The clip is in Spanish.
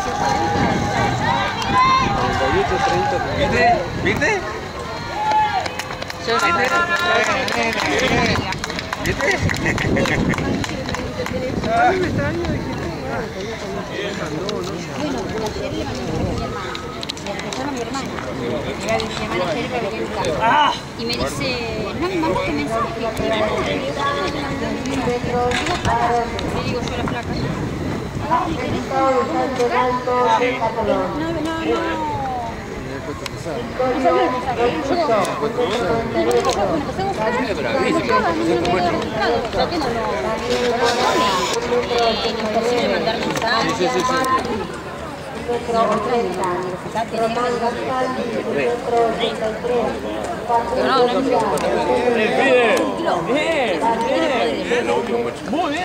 ¿Viste? ¿Viste? ¿Viste? A mí me extraño de que bueno, ayer le mandé un mensaje a mi hermana. Mi hermana ayer me venía a buscar. Y me dice, no me mandaste mensaje. Le digo yo a la flaca. Imposible mandar mensajes. Bien, bien, bien. Muy bien.